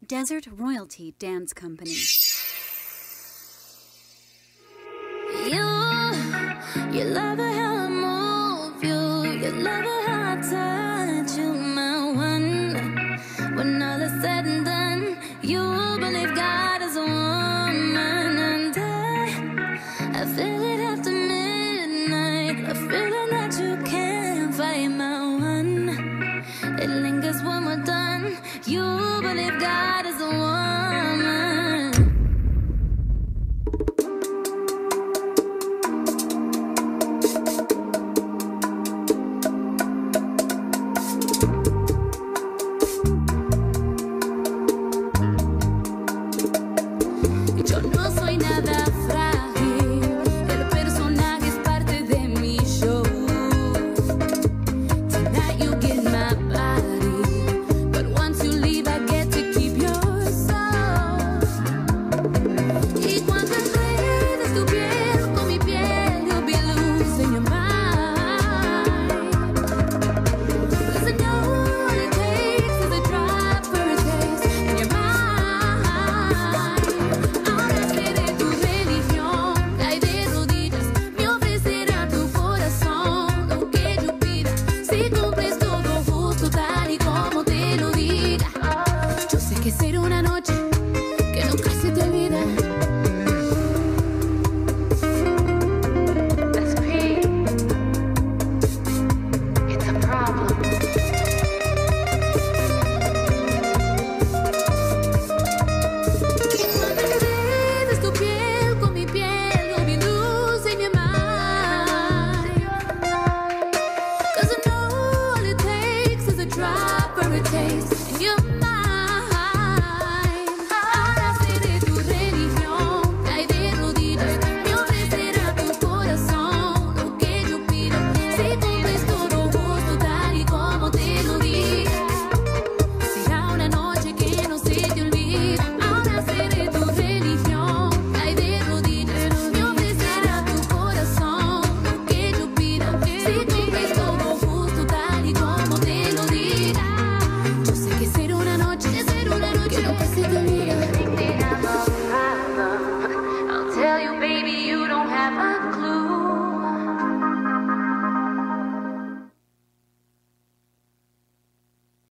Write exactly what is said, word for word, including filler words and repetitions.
Desert Royalty Dance Company. You, you love it how I move you, you love it how I touch you, my one. When all is said and done, you believe God is a woman, and I, I feel it after midnight, a feeling that you can't fight, my one. It lingers when we're done. You believe God is the one.